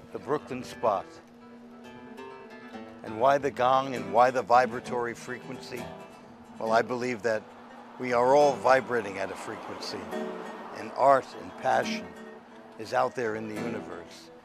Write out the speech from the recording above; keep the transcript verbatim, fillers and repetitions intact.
the Brooklyn spot. And why the gong and why the vibratory frequency? Well, I believe that we are all vibrating at a frequency, and art and passion is out there in the universe.